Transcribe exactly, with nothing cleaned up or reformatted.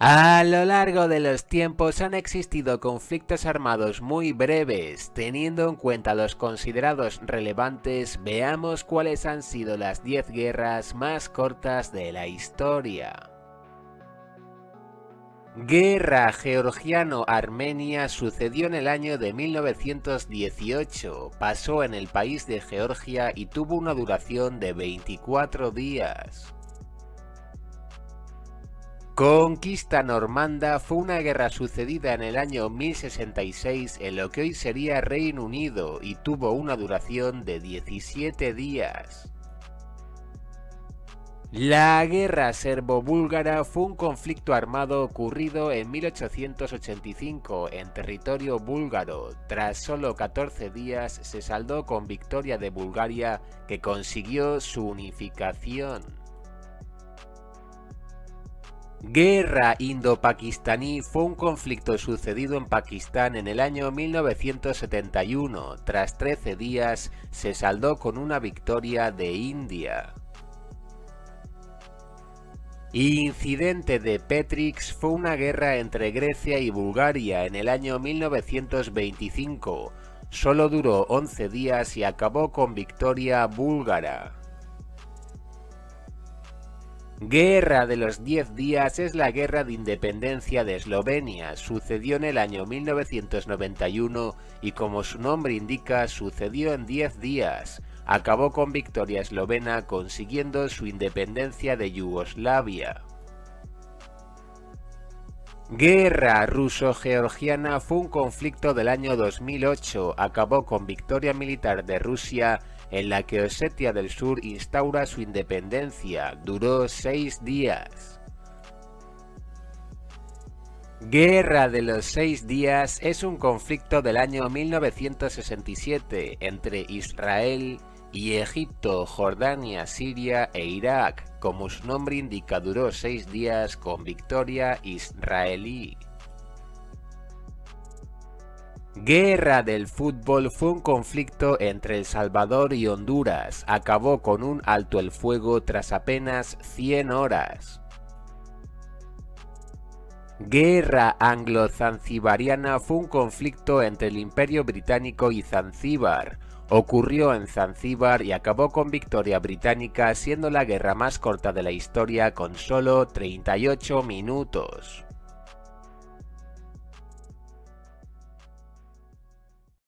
A lo largo de los tiempos han existido conflictos armados muy breves. Teniendo en cuenta los considerados relevantes, veamos cuáles han sido las diez guerras más cortas de la historia. Guerra georgiano-armenia sucedió en el año de mil novecientos dieciocho, pasó en el país de Georgia y tuvo una duración de veinticuatro días. Conquista normanda fue una guerra sucedida en el año mil sesenta y seis en lo que hoy sería Reino Unido y tuvo una duración de diecisiete días. La guerra serbo-búlgara fue un conflicto armado ocurrido en mil ochocientos ochenta y cinco en territorio búlgaro. Tras solo catorce días se saldó con victoria de Bulgaria, que consiguió su unificación. Guerra indo-pakistaní fue un conflicto sucedido en Pakistán en el año mil novecientos setenta y uno. Tras trece días se saldó con una victoria de India. Incidente de Petrix fue una guerra entre Grecia y Bulgaria en el año mil novecientos veinticinco. Solo duró once días y acabó con victoria búlgara. Guerra de los diez días es la guerra de independencia de Eslovenia. Sucedió en el año mil novecientos noventa y uno y, como su nombre indica, sucedió en diez días. Acabó con victoria eslovena, consiguiendo su independencia de Yugoslavia. Guerra ruso-georgiana fue un conflicto del año dos mil ocho. Acabó con victoria militar de Rusia, en la que Osetia del Sur instaura su independencia. Duró seis días. Guerra de los seis días es un conflicto del año mil novecientos sesenta y siete entre Israel y Egipto, Jordania, Siria e Irak. Como su nombre indica, duró seis días con victoria israelí. Guerra del fútbol fue un conflicto entre El Salvador y Honduras. Acabó con un alto el fuego tras apenas cien horas. Guerra anglo-zanzibariana fue un conflicto entre el Imperio Británico y Zanzíbar. Ocurrió en Zanzíbar y acabó con victoria británica, siendo la guerra más corta de la historia con solo treinta y ocho minutos.